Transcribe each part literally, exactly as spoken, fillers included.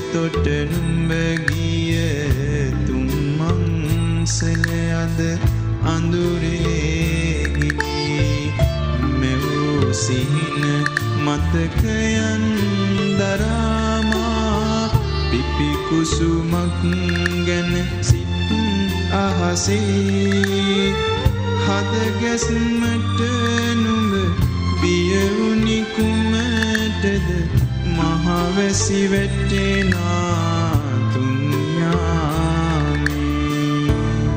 තොට නුඹ ගිය තුන් මංසල අද අඳුරේ ගිලී මෙවූ සිහින මතකයන් දරාමා පිපි කුසුමක් ගැන සිත් අහසේ හද ගැස්මට නුඹ බියවුනි කුමටද මහවැසි වැටෙනා තුන්යාමේ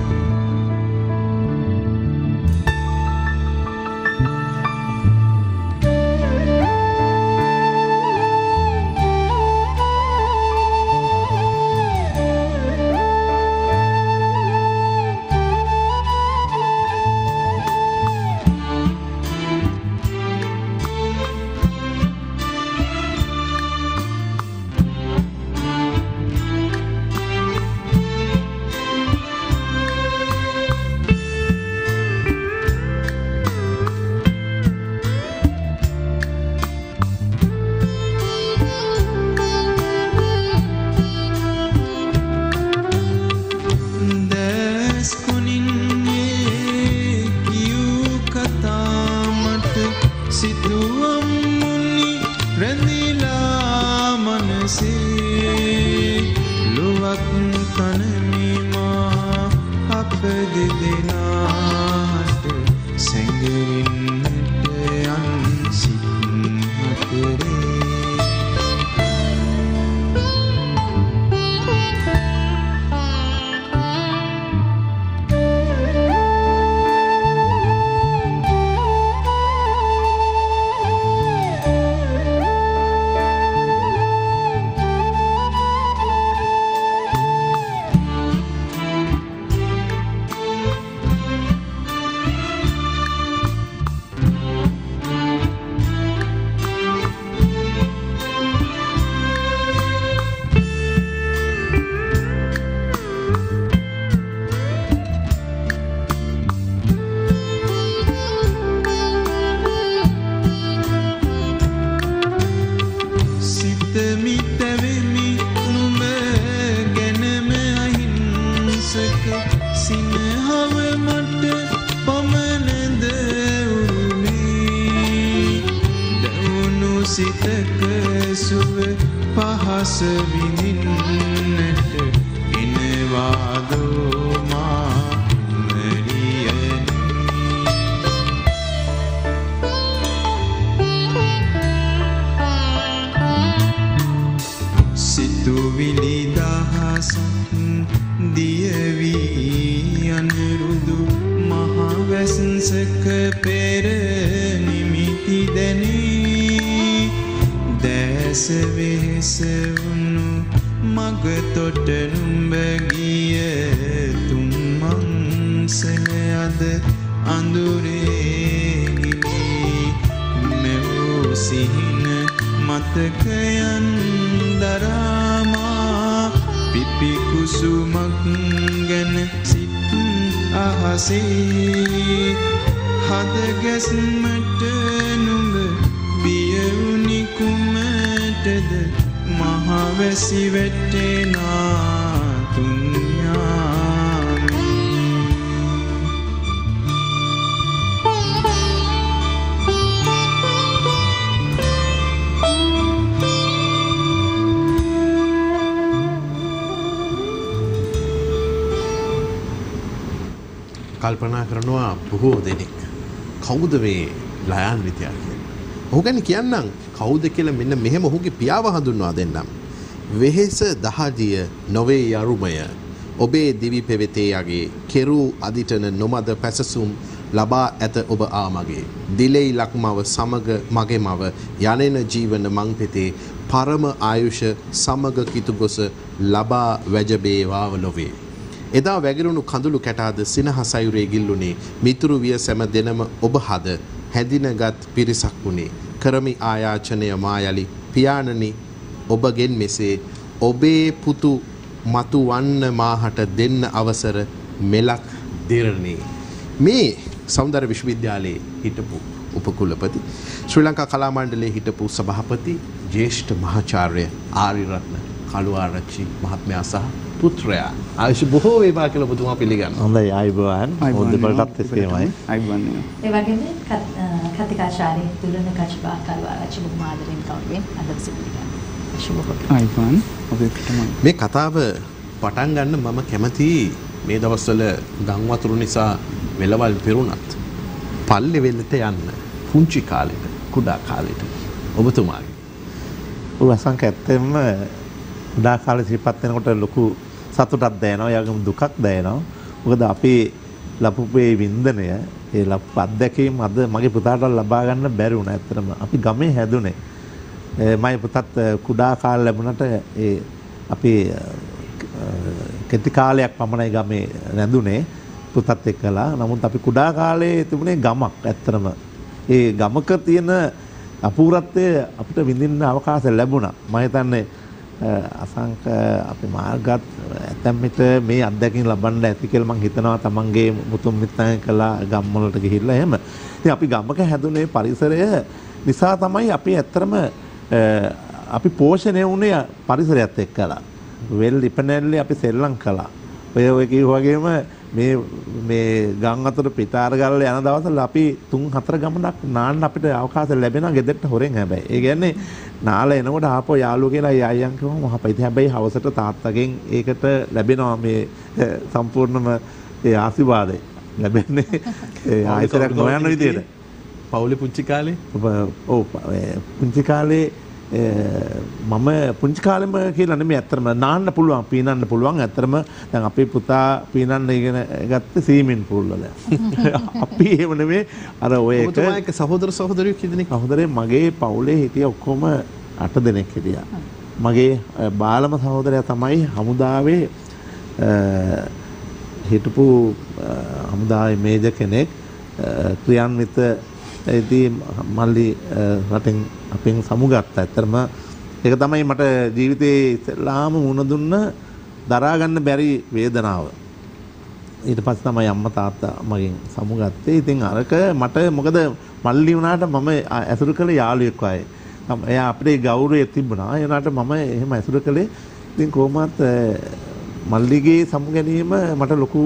කල්පනා කරනවා බොහෝ දෙනෙක් කවුද මේ ලයන් විද්‍යා කියන්නේ. ඔහු ගැන කියන්නම් කවුද කියලා මෙන්න මෙහෙම ඔහුගේ පියාව හඳුන්වා දෙන්නම්. වෙහෙස දහදිය නොවේ යරුමය ඔබේ දිවි පෙවෙතේ යගේ කෙරු අදිටන නොමද පැසසුම් ලබා ඇත ඔබ ආමගේ. දිලෙයි ලක්මව සමග මගේ මව යනෙන ජීවන මංපෙතේ පරම ආයුෂ සමග කිතුගොස ලබා වැජබේවාව ලොවේ. එදා වැගිරුණු කඳුළු කැටාද සිනහසයුරේ ගිල්ලුනේ මිතුරු විය සැම දෙනම ඔබ හද හැදිනගත් පිරිසක් වුණේ කරමි ආයාචනය මායලි පියාණනි ඔබගෙන් මෙසේ ඔබේ පුතු මතු වන්න මාහට දෙන්න අවසර මෙලක් දෙරණේ. මේ සෞන්දර්ය විශ්වවිද්‍යාලයේ හිටපු උපකුලපති ශ්‍රී ලංකා කලා මණ්ඩලයේ හිටපු සභාපති ජ්‍යෙෂ්ඨ මහාචාර්ය ආරියරත්න කළුආරච්චි මහත්මයා සහ පුත්‍රයා. ආයුෂ බොහෝ වේවා කියලා ඔබතුමා පිළිගන්නවා. හොඳයි ආයුබෝවන්. මොකද දෙපළටත් එසේමයි. ආයුබෝවන්. ඒ වගේම කතිකාචාර්ය දුරන කච්චබා කළුආරච්චි බොහොම ආදරෙන් කවුරුවෙන් අද සිටිනවා. ආයුෂ ආයුබෝවන්. ඔබටම මේ කතාව පටන් ගන්න මම කැමතියි මේ දවස්වල ගම් වතුර නිසා වෙලවල් පිරුණත් පල්ලි වෙලට යන්න පුංචි කාලෙට කුඩා කාලෙට ඔබතුමාගේ උලසංක ඇත්තෙම කුඩා කාලේ සිහිපත් වෙනකොට ලොකු සතුටක් දැනෙනවා යාගම දුකක් දැනෙනවා මොකද අපි ලපුපේ වින්දනය ඒ ලපු අත්දැකීම් අද මගේ පුතාට ලබා ගන්න බැරි වුණා ඇත්තටම අපි ගමේ හැදුනේ මගේ පුතත් කුඩා කාලේ ලැබුණට ඒ අපි කෙටි කාලයක් පමණයි ගමේ රැඳුනේ පුතත් එක්කලා. නමුත් අපි කුඩා කාලේ තිබුණේ ගමක් ඇත්තටම. ඒ ගමක තියෙන අපූර්වත්වය අපිට විඳින්න අවකාශය ලැබුණා. මම හිතන්නේ අසංක අපේ මාර්ගත් ඇතැම් විට මේ අත්දැකීම් ලබන්න ඇති කියලා මම හිතනවා තමන්ගේ මුතුන් මිත්තන් කළා ගම් වලට ගිහිල්ලා එහෙම. ඉතින් අපි ගමක හැදුනේ පරිසරය නිසා තමයි අපි ඇත්තටම අපි පෝෂණය වුණේ පරිසරයත් එක්කලා. වෙල් ඉපනැල්ලේ අපි සෙල්ලම් කළා. ඔය ඔය කිව්ව වගේම මේ මේ ගම් අතර පිටාර ගල්ල යන දවස්වල අපි තුන් හතර ගමනක් නාන්න අපිට අවකාශය ලැබෙනවා ගෙදරට හොරෙන් හැබැයි. ඒ කියන්නේ නාලා එනකොට ආපෝ යාළුවෝ කියලා ඒ අයියන් කිව්වම මහපයි. ඉතින් හැබැයි හවසට තාත්තගෙන් ඒකට ලැබෙනවා මේ සම්පූර්ණම ඒ ආශිර්වාදය ලැබෙන්නේ ඒ ආයතරක් නොයන විදියට. පවුලේ පුංචි කාලේ ඔව් පුංචි කාලේ මම පුංචි කාලෙම කියලා නෙමෙයි ඇත්තටම නාන්න පුළුවන් පීනන්න පුළුවන් ඇත්තටම දැන් අපේ පුතා පීනන්න ඉගෙන ගත්තේ ස්විමින් pool වල. අපි එහෙම නෙමෙයි අර ඔය එක ඔබතුමා එක්ක සහෝදර සහෝදරියෝ කී දෙනෙක්? සහෝදරේ මගේ පවුලේ හිටිය ඔක්කොම අට දෙනෙක් හිටියා. මගේ බාලම සහෝදරයා තමයි හමුදාවේ හිටපු හමුදාවේ මේජර් කෙනෙක් ක්‍රියාන්විත ඒදී මල්ලි රටෙන් අපෙන් සමුගත්තා. ඇත්තටම ඒක තමයි මට ජීවිතේ ඉස්සෙල්ලාම මුණ දුන්න දරා ගන්න බැරි වේදනාව. ඊට පස්සේ තමයි අම්මා තාත්තා මගෙන් සමුගත්තේ. ඉතින් අරක මට මොකද මල්ලි වුණාට මම ඇසුරු කළ යාළුවෙක් වගේ. එයා අපේ ගෞරවය තිබුණා. ඒ වුණාට මම එහෙම ඇසුරු කළේ ඉතින් කොහොමත් මල්ලිගේ සමු ගැනීම මට ලොකු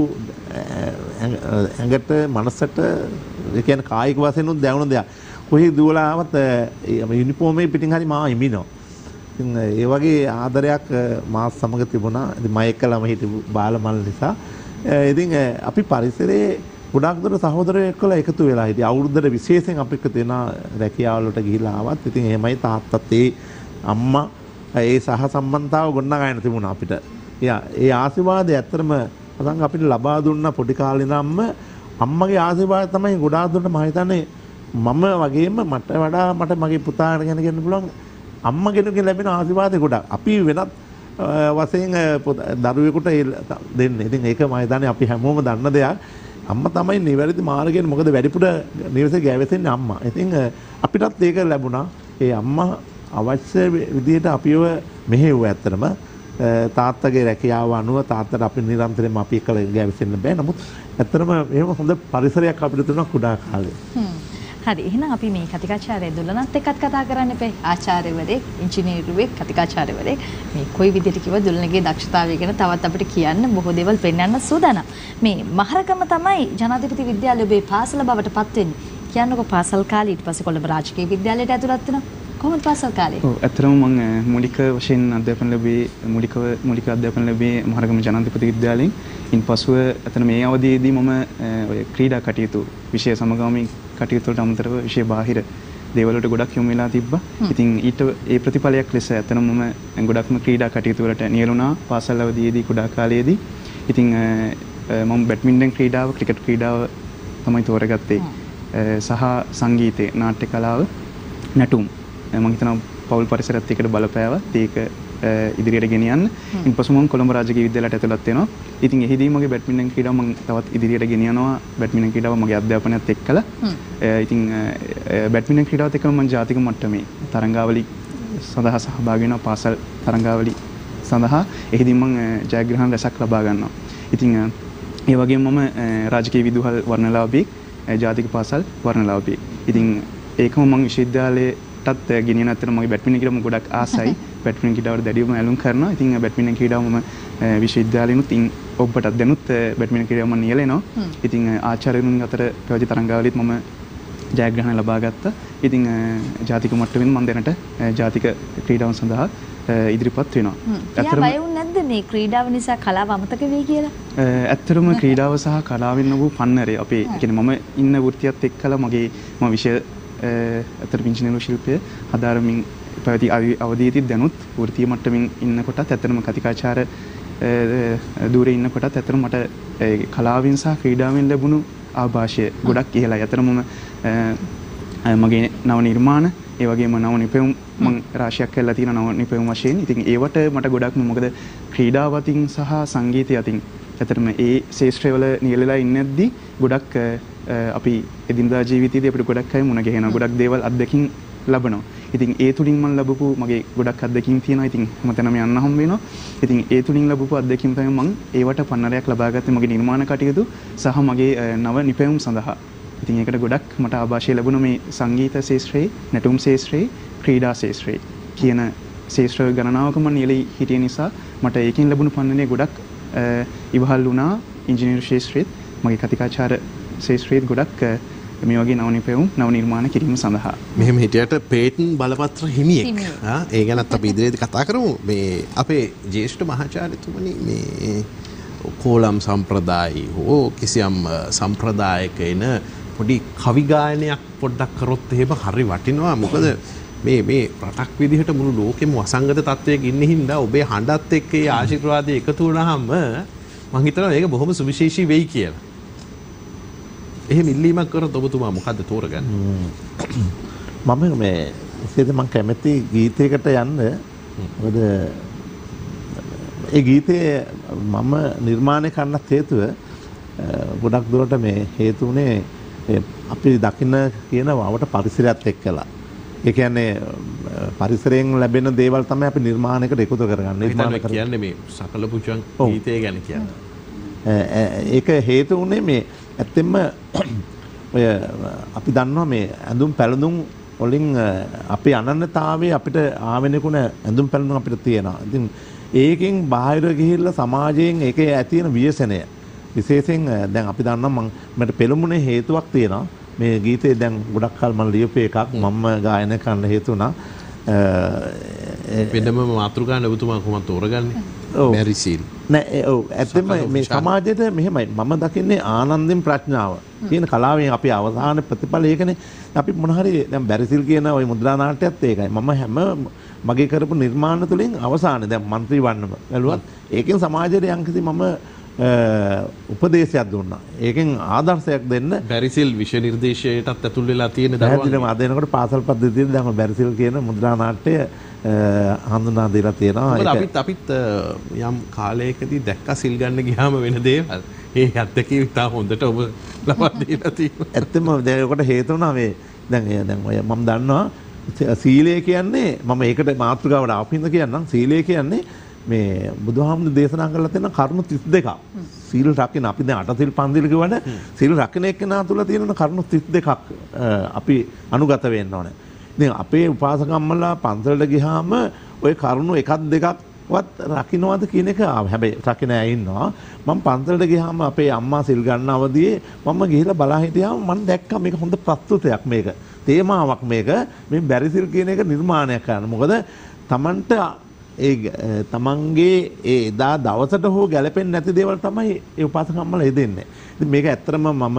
ඇඟට මනසට ඒ කියන්නේ කායික වශයෙන් උත් දැනුණ දෙයක්. කොහේ දුවලා ආවත් යුනිෆෝම් එකේ පිටින් හරි මාව ඉමිනවා. ඉතින් ඒ වගේ ආදරයක් මාත් සමග තිබුණා. ඉතින් මම එක්කලම හිටපු බාල මල් නිසා. ඉතින් අපි පරිසරයේ ගොඩාක් දුර සහෝදරයෝ එක්කලා එකතු වෙලා හිටියා. අවුරුද්දට විශේෂයෙන් අපි එක්ක තියෙන රැකියාව වලට ගිහිලා ආවත් ඉතින් එහෙමයි තාත්තත් ඒ අම්මා ඒ සහ සම්බන්ධතාව ගොඩනගාගෙන තිබුණා අපිට. ඒ ආශිර්වාදය ඇත්තටම අසංග අපිට ලබා දුන්න පොඩි කාලේ ඉඳන්ම අම්මගේ ආශිර්වාදය තමයි ගොඩාක් දුන්න මම හිතන්නේ මම වගේම මට වඩා මට මගේ පුතාට ගැන කියන්න පුළුවන් අම්මගෙනුගෙන් ලැබෙන ආශිර්වාදය ගොඩක්. අපි වෙනත් වශයෙන් දරුවෙකුට දෙන්නේ. ඉතින් ඒක මම හිතන්නේ අපි හැමෝම දන්න දෙයක්. අම්මා තමයි නිවැරදි මාර්ගයෙන් මොකද වැඩිපුර නිවසේ ගෑවෙන්නේ අම්මා. ඉතින් අපිටත් ඒක ලැබුණා. ඒ අම්මා අවශ්‍ය විදිහට අපිව මෙහෙව්වා ඇත්තටම. තාත්තගේ රැකියාව අනුව තාත්තට අපි නිරන්තරයෙන්ම අපි එක්කලා ගෑවෙන්න බෑ. නමුත් ඇත්තටම එහෙම හොඳ පරිසරයක් අපිට තුනක් කුඩා කාලේ. හ්ම්. හරි. එහෙනම් අපි මේ කතිකාචාර්ය දුලනත් එක්කත් කතා කරන්න එපේ. ආචාර්යවරයෙක්, ඉංජිනේරුවෙක්, කතිකාචාර්යවරයෙක් මේ කොයි විදිහට කිව්ව දුලනගේ දක්ෂතාවය ගැන තවත් අපිට කියන්න බොහෝ දේවල් පෙන්වන්න සූදානම්. මේ මහරගම තමයි ජනාධිපති විද්‍යාලය ඔබේ පාසල බවට පත් වෙන්නේ. කියන්නකෝ පාසල් කාලේ ඊට පස්සේ කොළඹ රාජකීය විද්‍යාලයට ඇතුළත් වෙනවා. කොහොමද පාසල් කාලේ? ඔව් ඇත්තටම මම මූලික වශයෙන් අධ්‍යාපන ලැබී මූලික මූලික අධ්‍යාපන ලැබී මහරගම ජනාධිපති විද්‍යාලයෙන්. ඉන්පසුව එතන මේ අවධියේදී මම ඔය ක්‍රීඩා කටයුතු විෂය සමගාමී කටයුතු වලට අමතරව විෂය බාහිර දේවල් වලට ගොඩක් යොමු වෙලා තිබ්බා. ඉතින් ඊට ඒ ප්‍රතිඵලයක් ලෙස එතන මම ගොඩක්ම ක්‍රීඩා කටයුතු වලට නියැලුණා පාසල් අවධියේදී කුඩා කාලයේදී. ඉතින් මම බැඩ්මින්ටන් ක්‍රීඩාව, ක්‍රිකට් ක්‍රීඩාව තමයි තෝරගත්තේ. සහ සංගීතය, නාට්‍ය කලාව, නැටුම් මම හිතනවා පෞල් පරිසරයත් එක්ක බලපෑවා. ඒක ඉදිරියට ගෙනියන්න. ඉන්පසු මම කොළඹ රාජකීය විද්‍යාලයට ඇතුළත් වෙනවා. ඉතින් එහිදී මගේ බැඩ්මින්ටන් ක්‍රීඩාව මම තවත් ඉදිරියට ගෙනියනවා. බැඩ්මින්ටන් ක්‍රීඩාව මගේ අධ්‍යාපනයත් එක්කලා. ඉතින් බැඩ්මින්ටන් ක්‍රීඩාවත් එක්කම මම ජාතික මට්ටමේ තරඟාවලි සඳහා සහභාගී වෙනවා. පාසල් තරඟාවලි සඳහා එහිදී මම ජයග්‍රහණ රැසක් ලබා ගන්නවා. ඉතින් ඒ වගේම මම රාජකීය විදුහල් වර්ණලාභී, ජාතික පාසල් වර්ණලාභී. ඉතින් ඒකම මම විශ්වවිද්‍යාලයේ ටත් ගෙනියන අතර මගේ බැඩ්මින්ටන් ක්‍රීඩාව ගොඩක් ආසයි. බැඩ්මින්ටන් ක්‍රීඩාවට දැඩිවම ඇලුම් කරනවා. ඉතින් බැඩ්මින්ටන් ක්‍රීඩාව මම විශ්වවිද්‍යාලෙනුත් ඉන් ඔබටත් දැනුත් බැඩ්මින්ටන් ක්‍රීඩාව මම නියැලෙනවා. ඉතින් ආචාර්යවරුන් අතර පැවති තරඟාවලිත් මම ජයග්‍රහණ ලබා ගත්තා. ඉතින් ජාතික මට්ටමින් මම දැනට ජාතික ක්‍රීඩාවන් සඳහා ඉදිරිපත් වෙනවා. ඇත්තටම බය වුනේ නැද්ද මේ ක්‍රීඩාව නිසා කලාව අමතක වෙයි කියලා? ඇත්තටම ක්‍රීඩාව සහ කලාවෙන් ලැබූ පන්නරේ අපේ කියන්නේ මම ඉන්න වෘත්තියත් එක්කලා මගේ මම විෂය ඇත්තටම ඉංජිනේරු ශිල්පය හදාරමින් පැවති අවධියේදී දැනුත් වෘත්තීය මට්ටමින් ඉන්නකොටත් ඇත්තටම කතිකාචාර දූරේ ඉන්නකොටත් ඇත්තටම මට කලාවෙන් සහ ක්‍රීඩාවෙන් ලැබුණු ආభాෂය ගොඩක් ඉහළයි. ඇත්තටම මම මගේ නව නිර්මාණ ඒ වගේම නව නිපැයුම් මම රාශියක් කරලා තියෙන නව නිපැයුම් වශයෙන්. ඉතින් ඒවට මට ගොඩක්ම මොකද ක්‍රීඩාව අතින් සහ සංගීතය අතින් ඇත්තටම ඒ ශාස්ත්‍රවල නියැලලා ඉන්නේද්දි ගොඩක් අපි එදිනදා ජීවිතයේදී අපිට ගොඩක් අය මුණ ගැහෙනවා. ගොඩක් දේවල් අත්දැකීම් ලබනවා. ඉතින් ඒ තුලින් මම ලැබපු මගේ ගොඩක් අත්දැකීම් තියෙනවා. ඉතින් හැමතැනම යන්න හම් වෙනවා. ඉතින් ඒ තුලින් ලැබපු අත්දැකීම් තමයි මම ඒවට පන්නරයක් ලබා ගත්තේ මගේ නිර්මාණ කටයුතු සහ මගේ නව නිපැයුම් සඳහා. ඉතින් ඒකට ගොඩක් මට ආభాෂය ලැබුණා මේ සංගීත ශාස්ත්‍රයේ, නැටුම් ශාස්ත්‍රයේ, ක්‍රීඩා ශාස්ත්‍රයේ කියන ශාස්ත්‍ර ගණනාවක මම නියැලී හිටිය නිසා මට ඒකෙන් ලැබුණු පන්නරේ ගොඩක් ඉවහල් වුණා. ඉංජිනේරු ශාස්ත්‍රයේත් මගේ කතිකාචාර ශාස්ත්‍රයේත් ගොඩක් මේ වගේ නව නිපැයුම් නව නිර්මාණ කිරීම සඳහා. මෙහෙම හිටියට පේටන් බලපත්‍ර හිමියෙක්. ආ ඒ ගැනත් අපි ඉදිරියේදී කතා කරමු. මේ අපේ ජ්‍යෙෂ්ඨ මහාචාර්යතුමනි මේ කෝලම් සම්ප්‍රදායී හෝ කිසියම් සම්ප්‍රදායක එන පොඩි කවි ගායනයක් පොඩ්ඩක් කරොත් එහෙම හරි වටිනවා. මොකද මේ මේ රටක් විදිහට මුළු ලෝකෙම වසංගත තත්වයක ඉන්න හින්දා ඔබේ හඬත් එක්ක ඒ ආශිර්වාදය එකතු වුණාම මම හිතනවා මේක බොහොම සුවිශේෂී වෙයි කියලා. එහෙම ඉල්ලීමක් කරොත් ඔබතුමා මොකද්ද තෝරගන්නේ? මම මේ ඉතින් මම කැමති ගීතයකට යන්න. මොකද ඒ ගීතය මම නිර්මාණය කරන්නත් හේතුව ගොඩක් දුරට මේ හේතු උනේ අපි දකින්න කියන වට පරිසරයත් එක්කලා. ඒ කියන්නේ පරිසරයෙන් ලැබෙන දේවල් තමයි අපි නිර්මාණයකට එකතු කරගන්නේ. නිර්මාණය කියන්නේ මේ සකල පුජන් ගීතය ගැන කියන්නේ. ඒක හේතු උනේ මේ ඇත්තෙන්ම ඔය අපි දන්නවා මේ ඇඳුම් පැළඳුම් වලින් අපේ අනන්‍යතාවය අපිට ආවෙනකුණ ඇඳුම් පැළඳුම් අපිට තියෙනවා. ඉතින් ඒකෙන් බාහිර ගිහිල්ලා සමාජයෙන් ඒකේ ඇතිවෙන ව්‍යසනය විශේෂයෙන් දැන් අපි දන්නවා මම මට පෙළඹුණේ හේතුවක් තියෙනවා. මේ ගීතේ දැන් ගොඩක් කල් මම ලියපු එකක් මම ගායනා කරන්න හේතු වුණා. වෙනම මාතෘකාවක් ඔබතුමා කොහොමද තෝරගන්නේ? බැරිසිල්. නෑ ඔව් ඇත්තම මේ සමාජයට මෙහෙමයි මම දකින්නේ ආනන්දෙන් ප්‍රඥාව කියන කලාවෙන් අපි අවසාන ප්‍රතිඵල ඒකනේ. අපි මොන හරි දැන් බැරිසිල් කියන ওই මුද්‍රා නාට්‍යයත් ඒකයි. මම හැම මගේ කරපු නිර්මාණ තුළින් අවසානයේ දැන් മന്ത്രി වන්නම බැලුවත් ඒකෙන් සමාජයට යම්කිසි මම උපදේශයක් දුන්නා. ඒකෙන් ආදර්ශයක් දෙන්න බැරිසිල් විෂය නිර්දේශයටත් ඇතුල් වෙලා තියෙන දරුවන් අද එනකොට පාසල් පද්ධතියේ දැන් බැරිසිල් කියන මුද්‍රා නාට්‍ය හඳුනා දීලා තියෙනවා. ඒක අපිත් අපිත් යම් කාලයකදී දැක්ක සිල් ගන්න ගියාම වෙන දේවල් ඒ අත්දැකීම් ඉතා හොඳට ඔබ ලබා දීලා තියෙනවා. ඇත්තම දැන් ඒකට හේතු වුණා මේ දැන් දැන් ඔය මම දන්නවා සීලය කියන්නේ මම ඒකට මාතෘකාවට ආපින්ද කියන්නම් සීලය කියන්නේ මේ බුදුහාමුදුරු දේශනා කරලා තියෙන කරුණු තිස් දෙකක්. සීල් රකින්න අපි දැන් අට සිල් පන්සිල් කියවනේ සීල් රකින්න එක්කෙනා තුල තියෙන කරුණු තිස් දෙකක් අපි අනුගත වෙන්න ඕනේ. ඉතින් අපේ උපාසකම්මලා පන්සලට ගියාම ওই කරුණු එකක් දෙකක්වත් රකින්නවද කියන එක හැබැයි රකින්න ඇය ඉන්නවා. මම පන්සලට ගියාම අපේ අම්මා සිල් ගන්න අවදියේ මම ගිහිල්ලා බලා හිටියාම මම දැක්කා මේක හොඳ ප්‍රස්තුතයක් මේක. තේමාවක් මේක මේ බැරිසිල් කියන එක නිර්මාණයක් කරන්න. මොකද Tamanට ඒ තමන්ගේ ඒ එදා දවසට හෝ ගැලපෙන්නේ නැති දේවල් තමයි ඒ උපාසකම්මලා එදෙන්නේ. ඉතින් මේක ඇත්තටම මම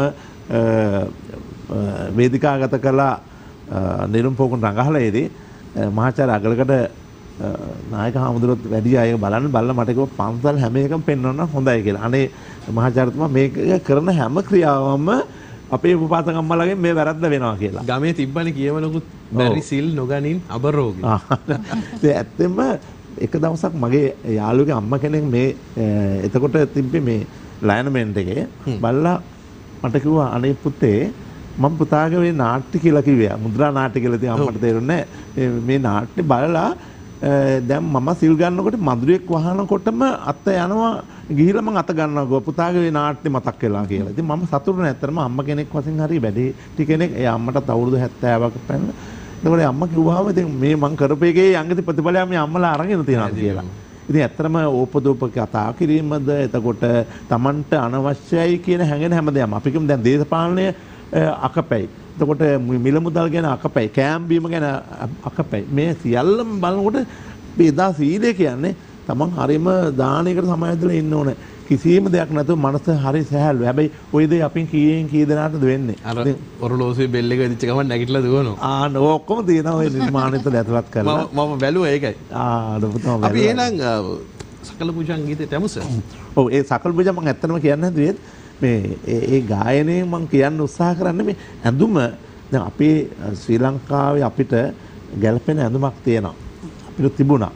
වේදිකාගත කළා නිරුම් පොකුණ රඟහලේදී මහාචාර්ය අගලකට නායක හාමුදුරුවෝ වැඩි අය බලන්න බලලා මට කිව්වා පන්සල් හැම එකම පෙන්වන්න හොඳයි කියලා. අනේ මහාචාර්යතුමා මේක කරන හැම ක්‍රියාවම අපේ උපාසකම්මලාගෙන් මේ වැරද්ද වෙනවා කියලා. ගමේ තිබ්බනේ කියවලකුත් බැරි සිල් නොගනින් අබරෝගී. ඒ ඇත්තෙම එක දවසක් මගේ යාළුවගේ අම්මා කෙනෙක් මේ එතකොට තිබ්බේ මේ ලයනමෙන්ට් එකේ බලලා මට කිව්වා අනේ පුතේ මම පුතාගේ මේ නාට්‍ය කියලා කිව්වා. මුද්‍රා නාට්‍ය කියලා ඉතින් අම්මට තේරුන්නේ නැහැ. මේ නාට්‍ය බලලා දැන් මම සිල් ගන්නකොට මధుරයක් වහනකොටම අත යනවා ගිහිල්ලා මම අත ගන්නවා පුතාගේ මේ නාට්‍ය මතක් වෙලා කියලා. ඉතින් මම සතුටු නැත්තරම අම්මා කෙනෙක් වශයෙන් හරි වැඩි ටි කෙනෙක් ඒ අම්මටත් අවුරුදු හැත්තෑවක පැන්න එතකොට අම්මා කිව්වහම ඉතින් මේ මං කරපේකේ යංගති ප්‍රතිඵලය මේ අම්මලා අරගෙන තියෙනවා කියලා. ඉතින් ඇත්තම ඕපදෝප කතා කිරීමද එතකොට Tamanට අනවශ්‍යයි කියන හැඟෙන හැමදේම අපි කියමු දැන් දේශපාලනය අකපැයි. එතකොට මිල මුදල් ගැන අකපැයි. කෑම් බීම ගැන අකපැයි. මේ සියල්ලම බලනකොට බෙදා සීලය කියන්නේ Taman හරීම දානයකට සමායදලා ඉන්න ඕනේ. කිසිම දෙයක් නැතුව මනස හරි සැහැල්ලු. හැබැයි ওই දේ අපින් කීයෙන් කී දෙනාටද වෙන්නේ? අර ඔරලෝසුවේ බෙල් එක වෙදිච්ච ගමන් නැගිටලා දුවනවා. ආ නෝ ඔක්කොම තියෙනවා ඔය නිර්මාණයට ඇතුළත් කරලා. මම බැලුවා ඒකයි. ආ නෝ අපි එහෙනම් සකල පූජන් ගීතයට යමුස. ඔව් ඒ සකල පූජා මම ඇත්තටම කියන්න හදුවේ මේ ඒ ගායනයේ මම කියන්න උත්සාහ කරන්නේ මේ ඇඳුම දැන් අපේ ශ්‍රී ලංකාවේ අපිට ගැළපෙන ඇඳුමක් තියෙනවා. අපිට තිබුණා.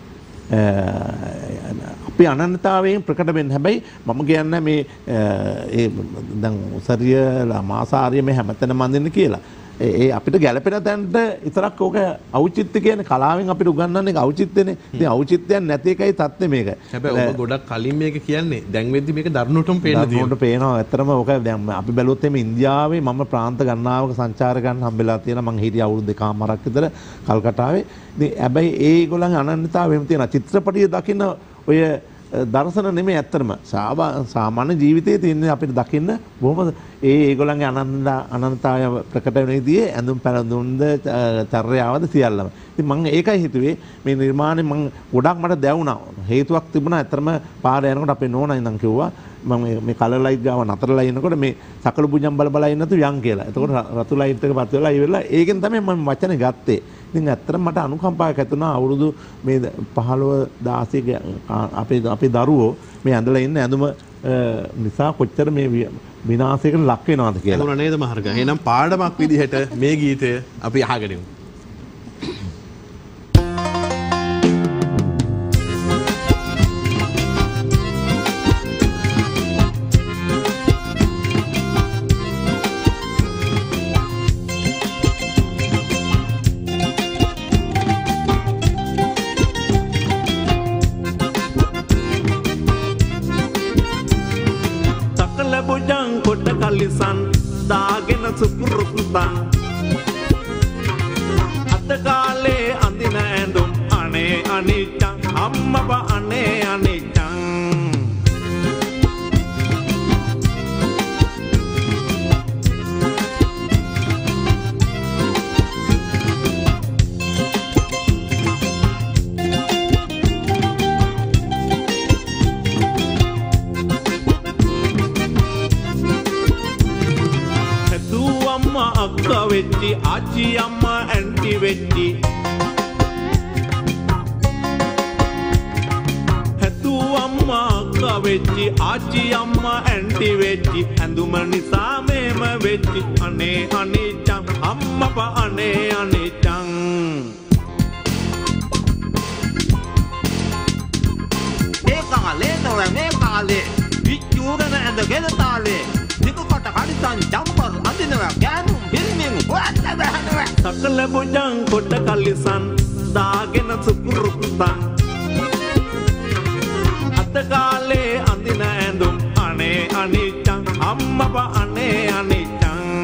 අපි අනන්‍යතාවයෙන් ප්‍රකට වෙන්න. හැබැයි මම කියන්නේ මේ ඒ දැන් උසරිය මාසාරිය මේ හැමතැනම අඳින්න කියලා. ඒ අපිට ගැළපෙන තැනට විතරක් ඕක ඖචිත්‍ය කියන්නේ කලාවෙන් අපිට උගන්වන්නේ ඖචිත්‍යනේ. ඉතින් ඖචිත්‍යයක් නැති එකයි තත්ත්වය මේක. හැබැයි ඔබ ගොඩක් කලින් මේක කියන්නේ දැන් වෙද්දි මේක දරුණුටම පේන්න තියෙනවා. දරුණුට පේනවා. ඇත්තටම ඕක දැන් අපි බැලුවොත් එimhe ඉන්දියාවේ මම ප්‍රාන්ත ගණනාවක සංචාරකයන් හම්බෙලා තියෙනවා. මං හිටිය අවුරුදු දෙකමාරක් විතර කල්කටාවේ. ඉතින් හැබැයි ඒගොල්ලන්ගේ අනන්‍යතාවය එහෙම තියෙනවා. චිත්‍රපටිය දකින්න ඔය දර්ශන නෙමෙයි ඇත්තටම සාමාන්‍ය ජීවිතයේ තියෙන අපිට දකින්න බොහොම ඒ ඒගොල්ලන්ගේ අනන්ත අනන්තතාවය ප්‍රකට වෙන විදිහේ ඇඳුම් පැළඳුම්ද චර්යාවද සියල්ලම. ඉතින් මම ඒකයි හිතුවේ මේ නිර්මාණය මම ගොඩක් මට දැවුණා. හේතුවක් තිබුණා. ඇත්තටම පාරේ යනකොට අපේ නෝනා ඉඳන් කිව්වා මම මේ කලර් ලයිට් ගාව නතරලා ඉන්නකොට මේ සකල පුජම් බල බල ඉන්නතු යන් කියලා. එතකොට රතු ලයිට් එක පත් වෙලා ඉවරලා ඒකෙන් තමයි මම වචනේ ගත්තේ. ඉතින් ඇත්තටම මට අනුකම්පාවක් ඇති වුණා අවුරුදු මේ පහළොව දාසයක අපේ අපේ දරුවෝ මේ ඇඳලා ඉන්න ඇඳුම නිසා කොච්චර මේ විනාශයකට ලක් වෙනවද කියලා. ඒක නේද මහර්ග. එහෙනම් පාඩමක් විදිහට මේ ගීතය අපි අහගෙන යමු. දාගෙන සුපුරුද්දන් අත කාලේ අඳින ඇඳුම් අනේ අනිච්චං අම්මප අනේ අනිච්චං අක්කා වෙච්චි ආච්චි අම්මා ඇන්ටි වෙච්චි හැතු අම්මා අක්කා වෙච්චි ආච්චි අම්මා ඇන්ටි වෙච්චි ඇඳුම නිසා මේම වෙච්චි අනේ අනිච්චං අම්මප අනේ අනිච්චං ඒ කාලේ නෝ මේ කාලේ විචුරන ඇඳගෙන තාලේ නිකුකට කඩිසන් ජම්පර් අඳිනවා ගෑනුම් පිරිමින් හොත් බහනවා සකල බුජං කොට කලිසන් දාගෙන සුපුරුද්දන් අත කාලේ අඳින ඇඳුම් අනේ අනිච්චං අම්මප අනේ අනිච්චං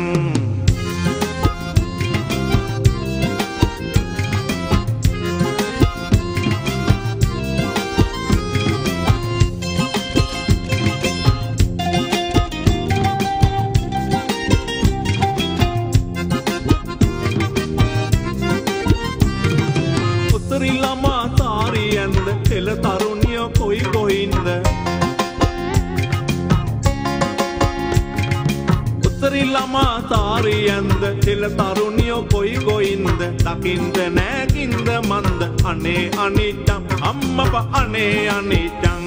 එල තරුණිය කොයි කොයින්ද උත්තරී ළමා තාරියන්ද එල තරුණිය කොයි කොයින්ද දකින්ද නෑකින්ද මන්ද අනේ අනිච්චං අම්මප අනේ අනිච්චං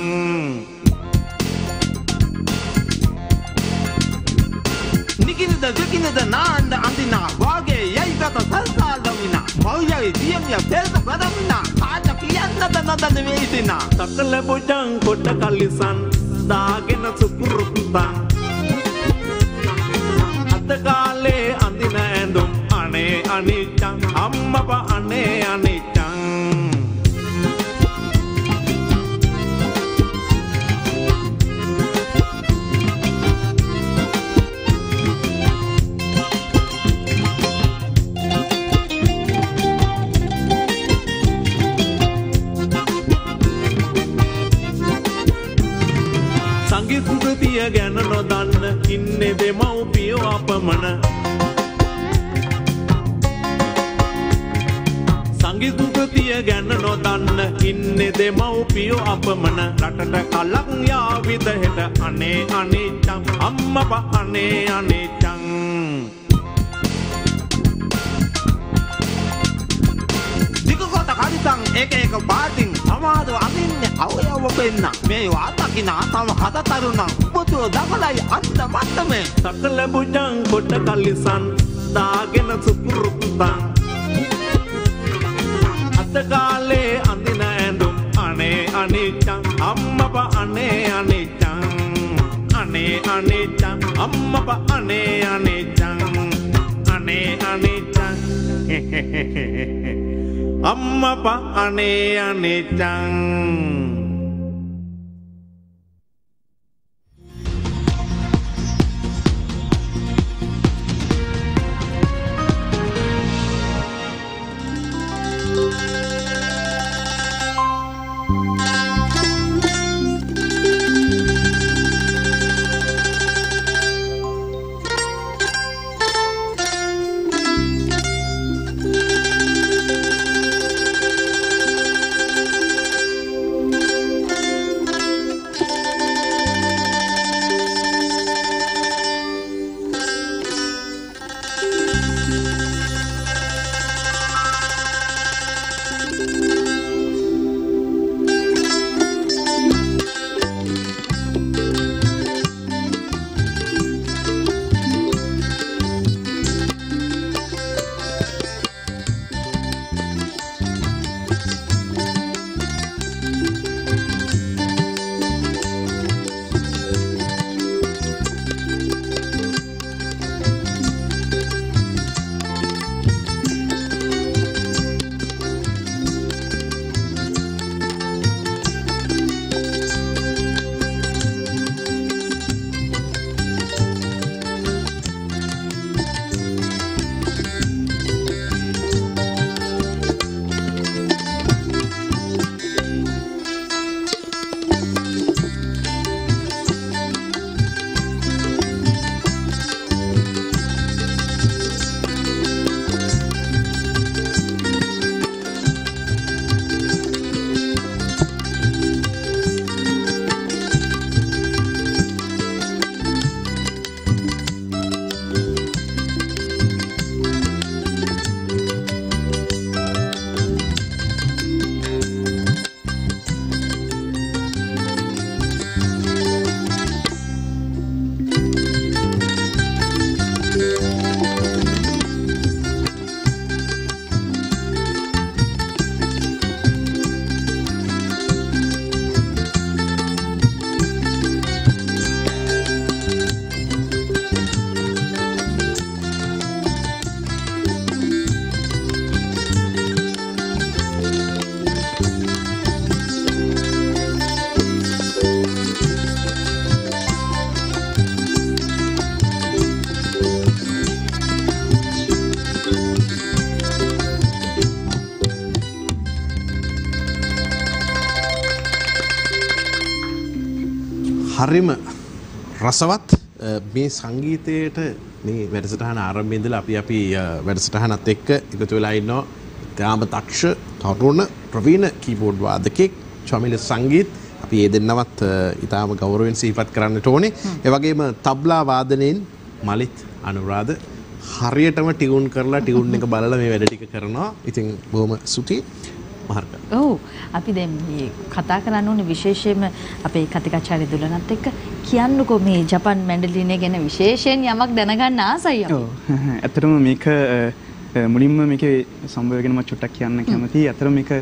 නිකින්ද දෙකින්ද නාන්න අඳිනා වාගේ යයි ගත සල්සාලමිනා මව්යයි දියමිය පෙල්ක බදමිනා ආජ කියන්නද නදන වේදිනා සකල බුජං කොට කලිසන් දාගෙන සුපුරුද්දන් අත කාලේ අඳින ඇඳුම් අනේ අනිච්චං අම්මප අනේ අනිච්චං ගැන නොදන්න ඉන්නේ දෙමව්පියෝ අපමණ සංගීතෘතිය ගැන නොදන්න ඉන්නේ දෙමව්පියෝ අපමණ රටට කලක් යාවිද හෙට අනේ අනිච්චං අම්මප අනේ අනිච්චං දිගකොට කලිතං එක එක පාටින් සමාදව අඳින්නේ අවයව වෙන්න මේ වාතකිනා තම හත තරුණං පුතෝ දකලයි අන්ත මත්තමේ සකල බුජං කොට කලිසන් දාගෙන සුපුරුත්තං අතකාලේ අඳින ඇඳුම් අනේ අනිච්චං අම්මප අනේ අනිච්චං අනේ අනිච්චං අම්මප අනේ අනිච්චං අනේ අනිච්චං අම්මප අනේ අනිච්චං හරිම රසවත් මේ සංගීතයට මේ වැඩසටහන ආරම්භයේ ඉඳලා අපි අපි වැඩසටහනත් එක්ක එකතු වෙලා ඉන්නවා තාම දක්ෂ තරුණ ප්‍රවීණ කීබෝඩ් වාදකෙක් චමිල සංගීත් අපි ඒ දෙන්නවත් ඊටාම ගෞරවයෙන් සිහිපත් කරන්නට ඕනේ. ඒ වගේම තබ්ලා වාදනයෙන් මලිත් අනුරාධ හරියටම ටියුන් කරලා ටියුන් එක බලලා මේ වැඩ ටික කරනවා. ඉතින් බොහොම ස්තුතියි. ඔව් අපි දැන් මේ කතා කරන්න ඕනේ විශේෂයෙන්ම අපේ කතිකාචාර්ය දුලනත් එක්ක කියන්නකෝ මේ ජපන් මැන්ඩලිනය ගැන විශේෂයෙන් යමක් දැනගන්න ආසයි අපි. ඔව් ඇත්තටම මේක මුලින්ම මේකේ සම්බන්ධ වෙනම චුට්ටක් කියන්න කැමතියි. ඇත්තටම මේක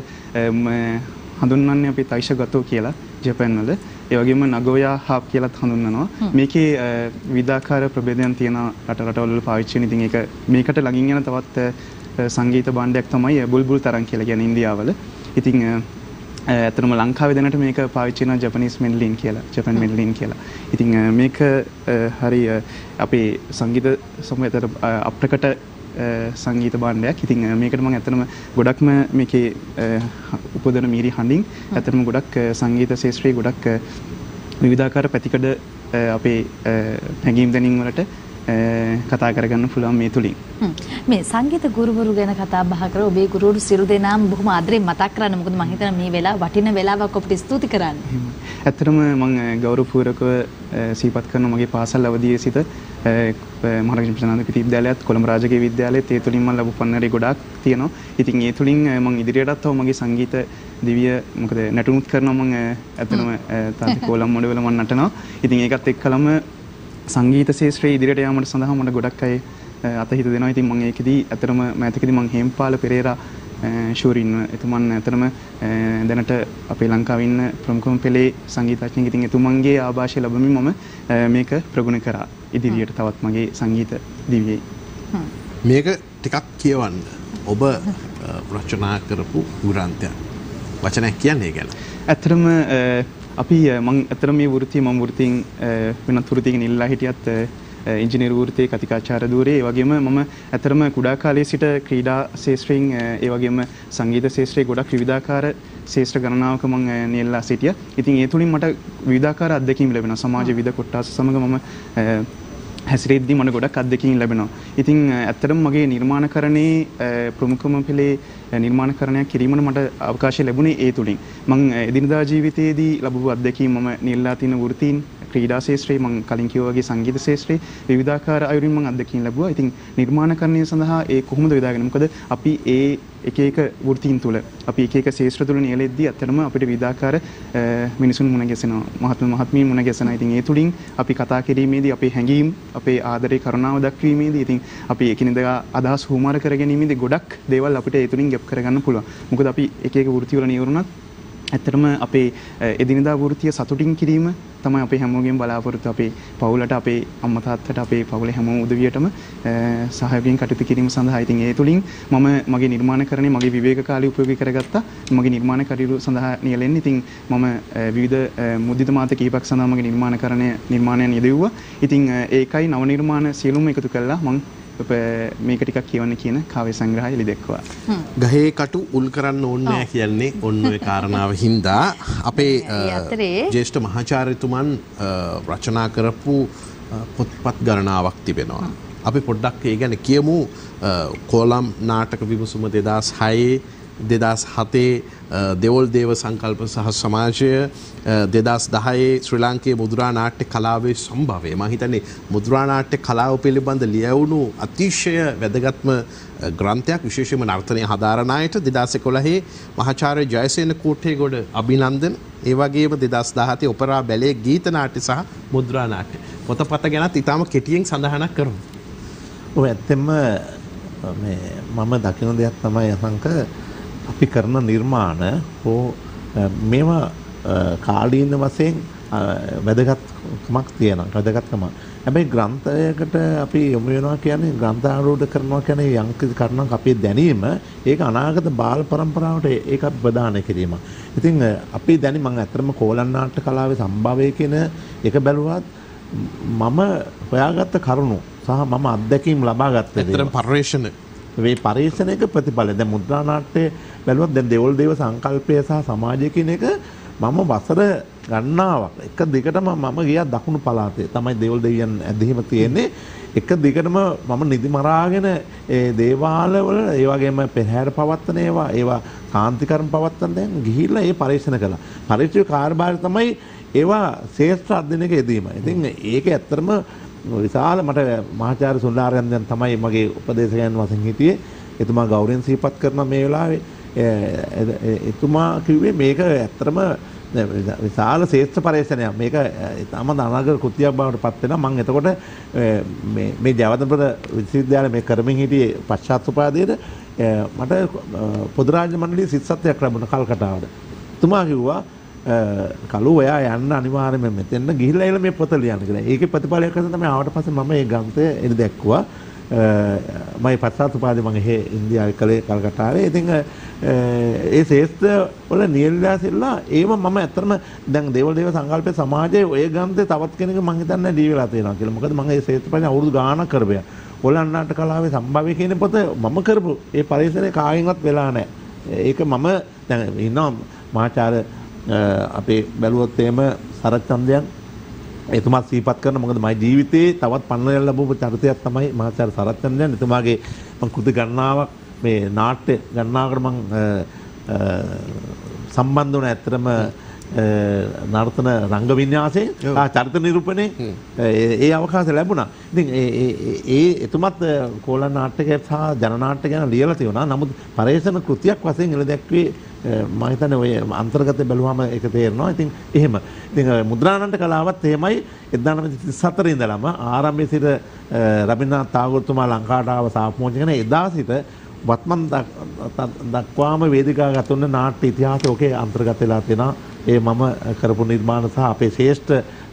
හඳුන්වන්නේ අපි තයිෂගතෝ කියලා ජපාන් වල. ඒ වගේම නගෝයා හාප් කියලාත් හඳුන්වනවා. මේකේ විවිධාකාර ප්‍රභේදයන් තියෙන රට රටවල වල පාවිච්චි වෙන. ඉතින් ඒක මේකට ළඟින් යන තවත් සංගීත භාණ්ඩයක් තමයි බුල්බුල් තරංග කියලා කියන්නේ ඉන්දියාවල. ඉතින් ඇත්තටම ලංකාවේ දැනට මේක පාවිච්චි කරන ජපනීස් මෙන්ඩලින් කියලා, ජපන් මෙන්ඩලින් කියලා. ඉතින් මේක හරි අපේ සංගීත සමයතර අප්‍රකට සංගීත භාණ්ඩයක්. ඉතින් මේකට මම ඇත්තටම ගොඩක්ම මේකේ උපදවන මීරි හඬින් ඇත්තටම ගොඩක් සංගීත ශාස්ත්‍රයේ ගොඩක් විවිධාකාර පැතිකඩ අපේ හැඟීම් දැනීම් වලට කතා කරගන්න පුළුවන් මේ තුලින්. මේ සංගීත ගුරුවරු ගැන කතා බහ කර ඔබේ ගුරුවරු සියලු දෙනාම බොහොම ආදරෙන් මතක් කරන්න. මොකද මම හිතනවා මේ වෙලාව වටින වෙලාවක් අපිට ස්තුති කරන්න. ඇත්තටම මම ගෞරවපූර්වකව සිහිපත් කරන මගේ පාසල් අවදියේ සිට මහරගම ජනාධිපති විද්‍යාලයත් කොළඹ රාජකීය විද්‍යාලයත් ඒ තුලින් මම ලැබු පන්නරේ ගොඩාක් තියෙනවා. ඉතින් ඒ තුලින් මම ඉදිරියටත් තව මගේ සංගීත දිවිය මොකද නටුනුත් කරනවා මම ඇත්තටම තාත්ති කොළඹ මොඩවල මම නටනවා. ඉතින් ඒකත් එක්කලම සංගීත ශාස්ත්‍රයේ ඉදිරියට යාමට සඳහා මට ගොඩක් අය අතහිත දෙනවා. ඉතින් මම ඒකෙදී ඇත්තටම මෑතකදී මම හේම්පාල පෙරේරා ෂූරින් එතුමන් ඇත්තටම දැනට අපේ ලංකාවේ ඉන්න ප්‍රමුඛම පෙළේ සංගීතඥයෙක්. ඉතින් එතුමන්ගේ ආభాෂය ලැබමින් මම මේක ප්‍රගුණ කරා ඉදිරියට තවත් මගේ සංගීත දිවියේ. මේක ටිකක් කියවන්න. ඔබ රචනා කරපු ග්‍රන්ථයක්. වචනයක් කියන්නේ ගැන. ඇත්තටම අපි මම ඇත්තටම මේ වෘත්තිය මම වෘත්තියෙන් වෙනත් වෘත්තියකින් ඉල්ලා හිටියත් ඉංජිනේරු වෘත්තියේ කතිකාචාර්ය ධූරේ ඒ වගේම මම ඇත්තටම කුඩා කාලයේ සිට ක්‍රීඩා ශාස්ත්‍රයෙන් ඒ වගේම සංගීත ශාස්ත්‍රයේ ගොඩක් විවිධාකාර ශාස්ත්‍ර ගණනාවක මම නියැලලා සිටියා. ඉතින් ඒ තුලින් මට විවිධාකාර අත්දැකීම් ලැබෙනවා. සමාජ විවිධ කොටස් සමග මම හැසිරෙද්දී මට ගොඩක් අත්දැකීම් ලැබෙනවා. ඉතින් ඇත්තටම මගේ නිර්මාණකරණයේ ප්‍රමුඛම පෙළේ නිර්මාණකරණයක් කිරීමට මට අවකාශය ලැබුණේ ඒ තුලින්. මම එදිනදා ජීවිතයේදී ලැබුණු අත්දැකීම් මම නියැලලා තියෙන වෘත්තීන් ක්‍රීඩා ශාස්ත්‍රයේ මම කලින් කිව්වා වගේ සංගීත ශාස්ත්‍රයේ විවිධාකාර අයුරින් මම අත්දැකීම් ලැබුවා. ඉතින් නිර්මාණකරණය සඳහා ඒ කොහොමද යොදාගන්නේ? මොකද අපි ඒ එක එක වෘත්තීන් තුල අපි එක එක ශාස්ත්‍ර තුල නියැලෙද්දී අත්‍තරම අපිට විවිධාකාර මිනිසුන් මුණ ගැසෙනවා. මහත්ම මහත්මීන් මුණ ගැසෙනවා. ඉතින් ඒ තුලින් අපි කතා කිරීමේදී අපේ හැඟීම් අපේ ආදරේ කරුණාව දක්වීමේදී ඉතින් අපි එකිනෙදා අදහස් හුමාර කර ගැනීමේදී ගොඩක් දේවල් අපිට ඒ තුලින් ගැප් කරගන්න පුළුවන්. මොකද අපි එක එක වෘත්ති වල නියුරුණත් ඇත්තටම අපේ එදිනදා වෘත්තිය සතුටින් කිරීම තමයි අපේ හැමෝගෙම බලාපොරොත්තු. අපේ පවුලට අපේ අම්මා තාත්තට අපේ පවුලේ හැමෝම උදවියටම සහයෝගයෙන් කටයුතු කිරීම සඳහා ඉතින් ඒ තුලින් මම මගේ නිර්මාණකරණය මගේ විවේක කාලය උපයෝගී කරගත්තා. මගේ නිර්මාණ කටයුතු සඳහා නියැලෙන්නේ. ඉතින් මම විවිධ මුද්‍රිත මාධ්‍ය කීපයක් සඳහා මගේ නිර්මාණකරණය නිර්මාණයන් යෙදුවා. ඉතින් ඒකයි නව නිර්මාණ සියලුම එකතු කළා මම මේක ටිකක් කියවන්න කියන කාව්‍ය සංග්‍රහය එළිදැක්වුවා. ගහේ කටු උල් කරන්න ඕනේ නැහැ කියන්නේ ඔන්න ඔය කාරණාව හින්දා අපේ ජ්‍යෙෂ්ඨ මහාචාර්යතුමන් රචනා කරපු පොත්පත් ගණනාවක් තිබෙනවා. අපි පොඩ්ඩක් ඒ ගැන කියමු. කොළඹ නාටක විමසුම දෙදාස් හයේ දෙදාස් හතේ දෙවොල් දේව සංකල්ප සහ සමාජය දෙදාස් දහයේ ශ්‍රී ලාංකේය මුද්‍රා නාට්‍ය කලාවේ සම්භවය. මම හිතන්නේ මුද්‍රා නාට්‍ය කලාව පිළිබඳ ලියවුණු අතිශය වැදගත්ම ග්‍රන්ථයක් විශේෂයෙන්ම නර්තනය හදාරන අයට දෙදාස් එකොළහේ මහාචාර්ය ජයසේන කෝට්ටේගොඩ අභිනන්දන ඒ වගේම දෙදාස් දහහතේ ඔපෙරා බැලේ ගීත නාට්‍ය සහ මුද්‍රා නාට්‍ය පොතපත ගැනත් ඉතාම කෙටියෙන් සඳහනක් කරමු. ඔය ඇත්තෙන්ම මේ මම දකින දෙයක් තමයි අසංක අපි කරන නිර්මාණ හෝ මේවා කාලීන වශයෙන් වැදගත්කමක් තියෙනවා. වැදගත්කම. හැබැයි ග්‍රන්ථයකට අපි යොමු වෙනවා කියන්නේ ග්‍රන්ථාරූඪ කරනවා කියන්නේ යම් කිසි කරුණක් අපේ දැනීම ඒක අනාගත බාල පරම්පරාවට ඒක ප්‍රදානය කිරීම. ඉතින් අපි දැනි මම ඇත්තටම කෝලම් නාට්‍ය කලාවේ සම්භවය කියන එක බැලුවත් මම හොයාගත්ත කරුණු සහ මම අත්දැකීම් ලබා ගත්ත දේ. ඇත්තටම පරිශ්‍රණ මේ පරිශ්‍රණයක ප්‍රතිඵලය. දැන් මුද්‍රා නාට්‍ය බැලුවත් දැන් දෙවොල් දේව සංකල්පය සහ සමාජය කියන එක මම වසර ගණනාවක් එක දිගටම මම ගියා දකුණු පළාතේ. තමයි දෙවොල් දෙවියන් ඇදහිම තියෙන්නේ. එක දිගටම මම නිදි මරාගෙන ඒ දේවාල වල ඒ වගේම පෙරහැර පවත්තන ඒවා ඒවා කාන්තිකර්ම පවත්තන දැන් ගිහිල්ලා ඒ පරිශ්‍රණ කළා. පරිශ්‍රණ කාර්යභාරය තමයි ඒවා ශ්‍රේෂ්ඨ අධ්‍යයනයක යෙදීම. ඉතින් ඒක ඇත්තටම විශාල මට මහාචාර්ය සුල්ලාරයන් දැන් තමයි මගේ උපදේශකයන් වශයෙන් හිටියේ. එතුමා ගෞරවයෙන් සිහිපත් කරන මේ වෙලාවේ එතුමා කිව්වේ මේක ඇත්තටම විශාල ශ්‍රේෂ්ඨ පරිශ්‍රණයක්. මේක තම අනාගත කෘතියක් බවට පත් වෙනවා. මම එතකොට මේ මේ ජයවර්ධනපුර විශ්වවිද්‍යාලයේ මේ කරමින් හිටියේ පශ්චාත් උපාධියට මට පොදු රාජ්‍ය මණ්ඩලයේ සිත්සත්යක් ලැබුණා කල්කටාවට. එතුමා කිව්වා කලු ඔයා යන්න අනිවාර්යයෙන්ම මෙතෙන් ගිහිල්ලා එළ මේ පොත ලියන්න කියලා. ඒකේ ප්‍රතිඵලයක් වශයෙන් තමයි ආවට පස්සේ මම මේ ග්‍රන්ථය එළි දැක්කුවා. මම පස්සාත් උපාධිය මම හේ ඉන්දියාවේ කලේ කල්කටාවේ. ඉතින් ඒ ශේෂ්ත්‍ර වල නියැලලා සිල්ලා ඒව මම ඇත්තටම දැන් දේවල් දේව සංකල්පයේ සමාජයේ ඔය ග්‍රන්ථය තවත් කෙනෙක් මම හිතන්නේ දී වෙලා තියෙනවා කියලා. මොකද මම ඒ ශේෂ්ත්‍ර පරිසරය අවුරුදු ගාණක් කරපියා. කොළඹ නාට්‍ය කලාවේ සම්භාව්‍ය කියන පොත මම කරපු ඒ පරිසරේ කායින්වත් වෙලා නැහැ. ඒක මම දැන් ඉන්නවා මහාචාර්ය අපේ බැලුවොත් එහෙම සරච්චන්දයන් එතුමා සිහිපත් කරන මොකද මගේ ජීවිතේ තවත් පන්නරයක් ලැබුව චරිතයක් තමයි මහාචාර්ය සරත්චන්ද්‍රයන්. එතුමාගේ මම කෘති ගණනාවක් මේ නාට්‍ය ගණනාවකට මම සම්බන්ධ වුණ ඇත්තටම නර්තන රංග වින්‍යාසයෙන් චරිත නිරූපණේ ඒ අවකාශය ලැබුණා. ඉතින් ඒ එතුමත් කෝලන් නාට්‍යකය සහ ජනනාට්‍ය ගැන ලියලා තියෙනවා. නමුත් පරේෂණ කෘතියක් වශයෙන් එළ දැක්වේ මම හිතන්නේ ඔය අන්තර්ගතය බැලුවම ඒක තේරෙනවා. ඉතින් එහෙම. ඉතින් මුද්‍රානන්ද කලාවත් එහෙමයි එක්දාස් නවසිය තිස් හතර ඉඳලම ආරම්භයේ සිට රබින්ද්‍රනාත් tagore තුමා ලංකාවට ආව සාප්මෝචන කරන එදා සිට වත්මන් දක්වාම වේදිකා ගතුන නාට්‍ය ඉතිහාසය ඔකේ අන්තර්ගත වෙලා තියෙනවා. ඒ මම කරපු නිර්මාණ සහ අපේ ශ්‍රේෂ්ඨ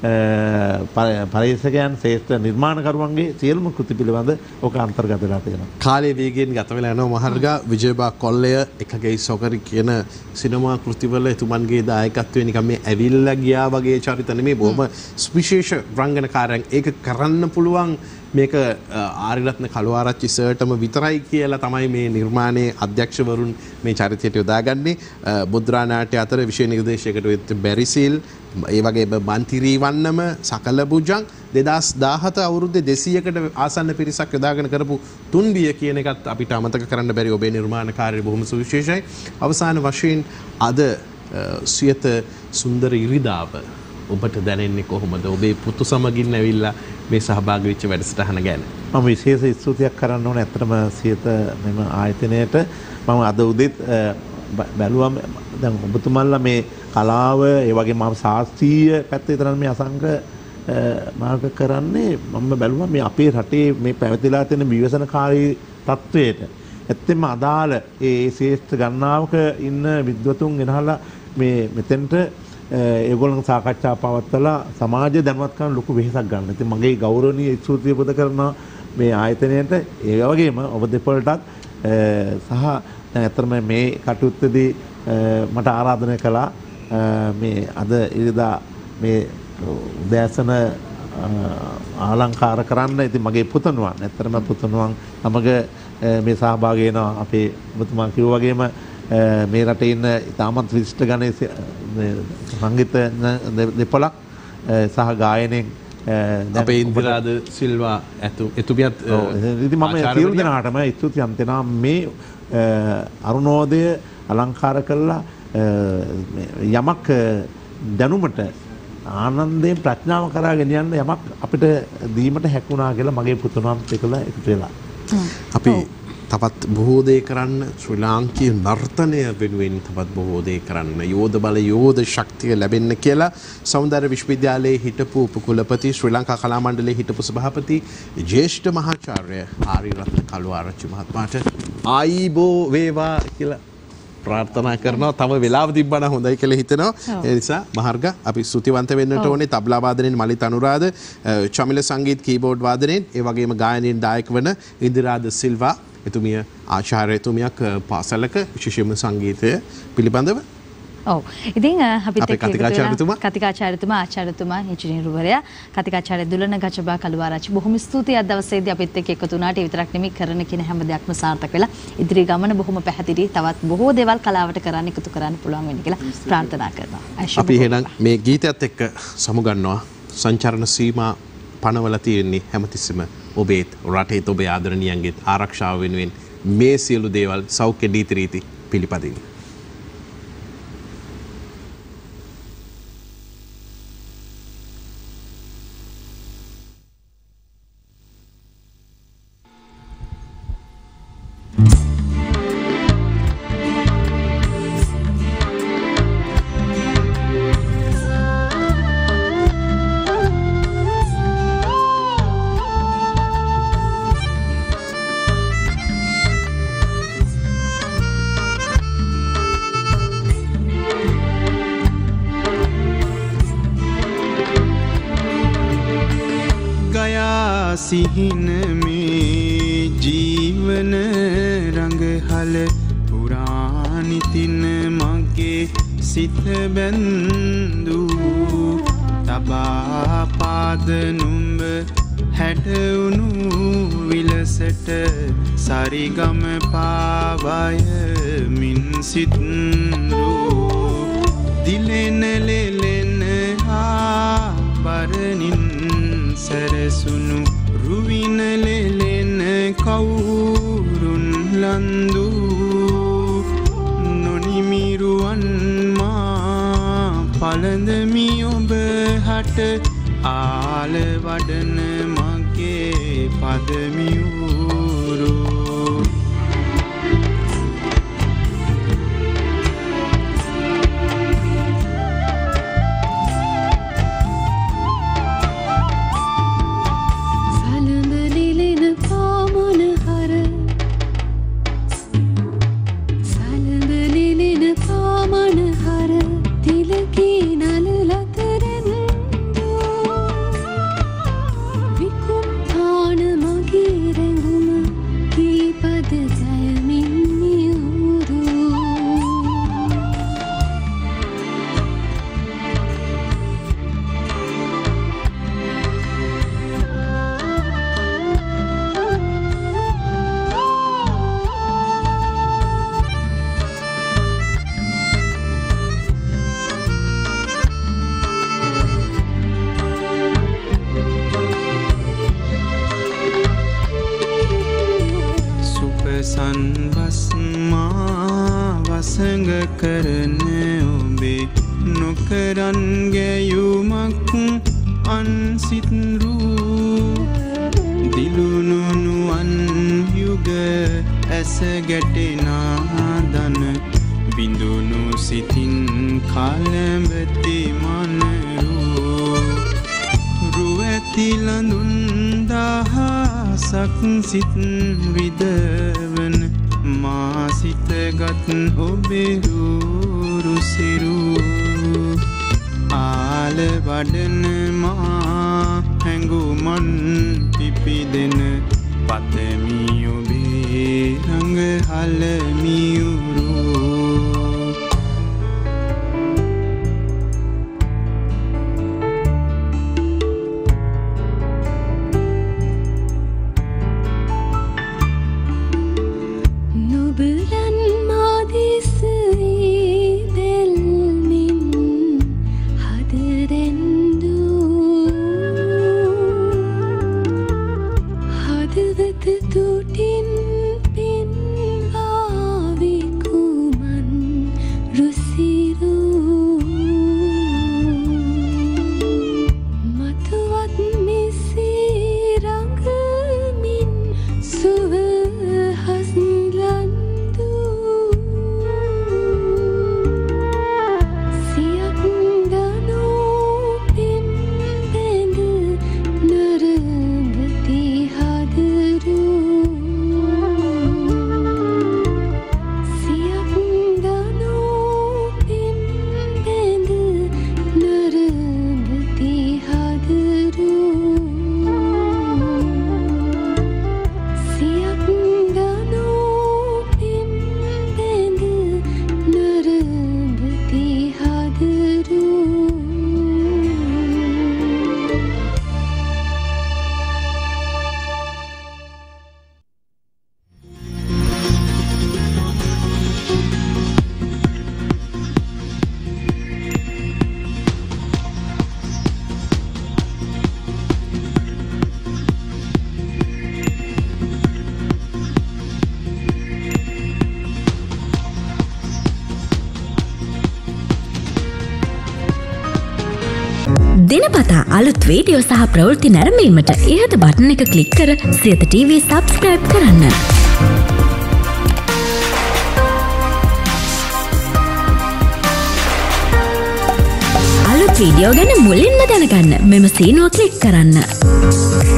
පරිශකයන් ශ්‍රේෂ්ඨ නිර්මාණකරුවන්ගේ සියලුම කෘති පිළිබඳ ඔක අන්තර්ගත වෙලා තියෙනවා. කාලයේ වේගයෙන් ගත වෙලා යනවා මහර්ගා විජයබා කොල්ලය එකගේ සොකරි කියන සිනමා කෘතිවල එතුමන්ගේ දායකත්වය නිකන් මේ ඇවිල්ලා ගියා වගේ චරිත නෙමෙයි බොහොම විශේෂ රංගනකාරයන්. ඒක කරන්න පුළුවන් මේක ආරිරත්න කළුආරච්චි සර්ටම විතරයි කියලා තමයි මේ නිර්මාණයේ අධ්‍යක්ෂවරුන් මේ චරිතයට යොදාගන්නේ. මුද්‍රා නාට්‍ය අතර විශේෂ නිර්දේශයකට වෙත් බැරිසිල් ඒ වගේ මන්තිරී වන්නම සකල බුජං දෙදාස් දාහත අවුරුද්දේ දෙසීයකට ආසන්න පිරිසක් යොදාගෙන කරපු තුන්බිය කියන එකත් අපිට අමතක කරන්න බැරි ඔබේ නිර්මාණකාරී බොහොම සුවිශේෂයි. අවසාන වශයෙන් අද සියත සුන්දර ඉරිදාව ඔබට දැනෙන්නේ කොහොමද? ඔබේ පුතු සමගින් ඇවිල්ලා මේ සහභාගී වෙච්ච වැඩසටහන ගැන. මම විශේෂ ස්තුතියක් කරන්න ඕනේ ඇත්තටම සියත මෙම ආයතනයට. මම අද උදේත් බැලුවම දැන් ඔබතුමන්ලා මේ කලාව ඒ වගේම මම ශාස්ත්‍රීය පැත්ත විතරක් මේ අසංග මාර්ග කරන්නේ මම බැලුවා මේ අපේ රටේ මේ පැවතිලා තියෙන විවසනකාරී තත්වයට ඇත්තෙන්ම අදාළ ඒ ශ්‍රේෂ්ඨ ගණනාවක ඉන්න විද්වතුන් ගෙනහලා මේ මෙතෙන්ට ඒගොල්ලන් සාකච්ඡා පවත්වලා සමාජය දැනුවත් කරන ලොකු වෙහෙසක් ගන්න. ඉතින් මගේ ගෞරවනීය ස්තුතිය පුද කරනවා මේ ආයතනයට. ඒ වගේම ඔබ දෙපළටත් සහ දැන් ඇත්තටම මේ කටයුත්තේදී මට ආරාධනය කළා මේ අද ඉරිදා මේ උදෑසන ආලංකාර කරන්න. ඉතින් මගේ පුතණුවන් ඇත්තටම පුතණුවන් සමග මේ සහභාගී වෙනවා. අපේ ඔබතුමා කිව්වා වගේම මේ රටේ ඉන්න ඉතාමත් විශිෂ්ට ගණයේ සංගීත දෙපළක් සහ ගායනයෙන් අපේ ඉන්දිරාද සිල්වා එතුමියත් ඉතින් මම සියලු දෙනාටම ස්තුතිවන්ත වෙනවා මේ අරුණෝදය අලංකාර කළා යමක් දැනුමට ආනන්දයෙන් ප්‍රඥාව කරා ගෙන යන්න යමක් අපිට දීමට හැකුණා කියලා මගේ පුතුණුවන්ත් එක්කලා එකතු වෙලා අපි තවත් බොහෝ දේ කරන්න ශ්‍රී ලාංකීය නර්තනය වෙනුවෙන් තවත් බොහෝ දේ කරන්න යෝධ බල යෝධ ශක්තිය ලැබෙන්න කියලා සෞන්දර්ය විශ්වවිද්‍යාලයේ හිටපු උපකුලපති ශ්‍රී ලංකා කලා මණ්ඩලයේ හිටපු සභාපති ජ්‍යෙෂ්ඨ මහාචාර්ය ආරිරත්න කළුආරච්චි මහත්මයාට ආයිබෝ වේවා කියලා ප්‍රාර්ථනා කරනවා. තව වෙලාව තිබ්බනම් හොඳයි කියලා හිතෙනවා. ඒ නිසා මහර්ග අපි ස්තුතිවන්ත වෙන්නට ඕනේ. තබ්ලා වාදනයෙන් මලිත් අනුරාධ, චමිල සංගීත කීබෝඩ් වාදනයෙන්, ඒ වගේම ගායනයෙන් දායක වන ඉන්දිරාද සිල්වා එතුමිය ආචාර්යතුමියක් පාසලක විශේෂයෙන්ම සංගීතය පිළිබඳව. ඔව්. ඉතින් අපිත් එක්ක කතිකාචාර්යතුමා කතිකාචාර්යතුමා ආචාර්යතුමා ඉංජිනේරුවරයා කතිකාචාර්ය දුලන ගචබා කළුආරච්චි බොහොම ස්තුතියි අද දවසේදී අපිත් එක්ක එකතු වුණාට. ඒ විතරක් නෙමෙයි කරන කියන හැම දෙයක්ම සාර්ථක වෙලා ඉදිරි ගමන බොහොම පැහැදිලි තවත් බොහෝ දේවල් කලාවට කරන්න එකතු කරන්න පුළුවන් වෙන්න කියලා ප්‍රාර්ථනා කරනවා. අපි එහෙනම් මේ ගීතයත් එක්ක සමුගන්නවා. සංචරණ සීමා පනවලා තියෙන්නේ හැමතිස්සෙම ඔබේත් රටේත් ඔබේ ආදරණීයන්ගේත් ආරක්ෂාව වෙනුවෙන් මේ සියලු දේවල් සෞඛ්‍ය නීති රීති පිළිපදින්න. සිහින මේ ජීවන රඟහල පුරානිතින මගේ සිත බැන්දු තබා පාද නුඹ හැඩවුණු විලසට සරිගම පාවය මින් සිත්රෝ දිලෙන ලෙලෙන හා බරනින් සැරසුණු රුවින ලෙලෙන කවුරුන් ලන්දු නොනිමිරුවන් මා පළඳමි ඔබ හට ආල වඩන මගේ පදමියුරු වසඟ කරන ඔබේ නොකරන් ගැයුමක් අන්සිත්රු දිලුණුනුවන් යුග ඇස ගැටෙනා දන බිඳුණු සිතින් කලඹති මනරු රුවැති ලඳුන් දහසක් සිත් විදවන මා සිතගත් ඔබෙරු සිරු ආල වඩන මා හැඟුමන් පිපිදෙන පතමි ඔබේ රඟ හලමියුරු දිනපතා අලුත් වීඩියෝ සහ ප්‍රවෘත්ති නැරඹීමට ඉහත බටන් එක ක්ලික් කර සියත ටීවී සබ්ස්ක්‍රයිබ් කරන්න. අලුත් වීඩියෝ ගැන මුලින්ම දැනගන්න මෙම සීනුව ක්ලික් කරන්න.